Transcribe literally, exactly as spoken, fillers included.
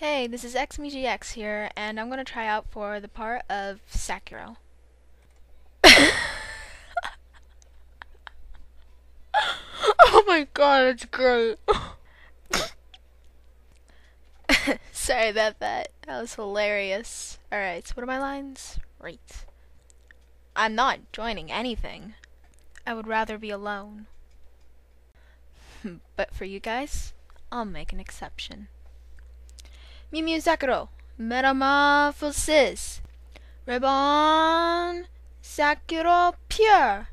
Hey, this is X M G X here, and I'm gonna try out for the part of Zakuro. Oh my god, it's great. Sorry about that. That was hilarious. Alright, so what are my lines? Right. I'm not joining anything. I would rather be alone. But for you guys, I'll make an exception. Mew Mew Zakuro, Metamorphosis. Reborn Zakuro Pure.